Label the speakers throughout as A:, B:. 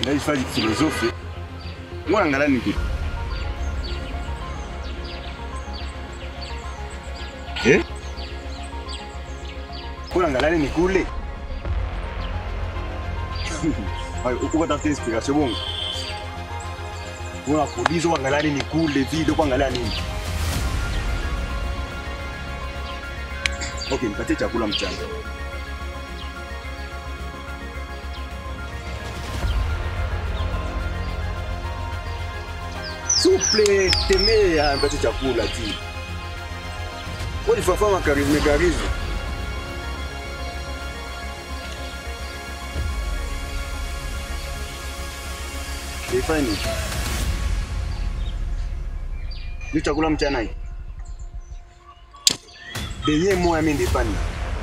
A: Ndio ifanye filosofi. Mwana ngala niki. Kuna ngala ni kule. Ai, uko tafuta inspiration bongo. Una kuuliza kuangalia ni kule video kuangalia nini? Okay, nipatie chakula mchana. Souple, teme ya nipatie chakula ti. Wewe fafama karizme. Ifanye. Ni chakula mchana hii. Benye moya mimi ndifanya.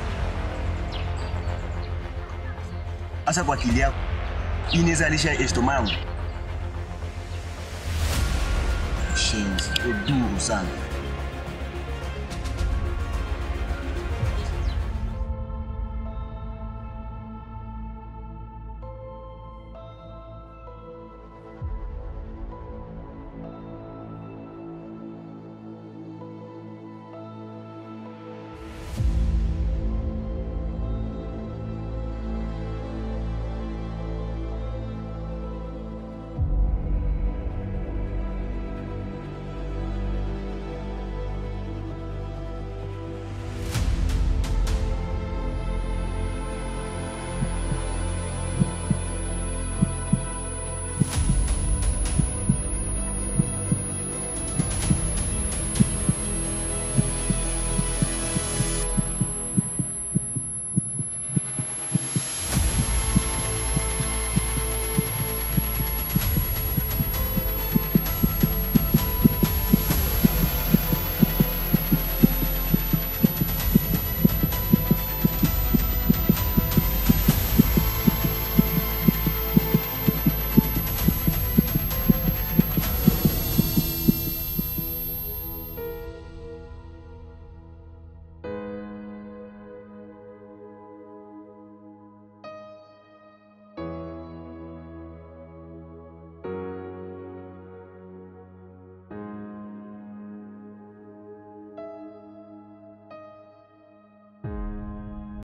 A: Asa kwa akili yako inezalisha estoma yangu. Shenzi, duru sana.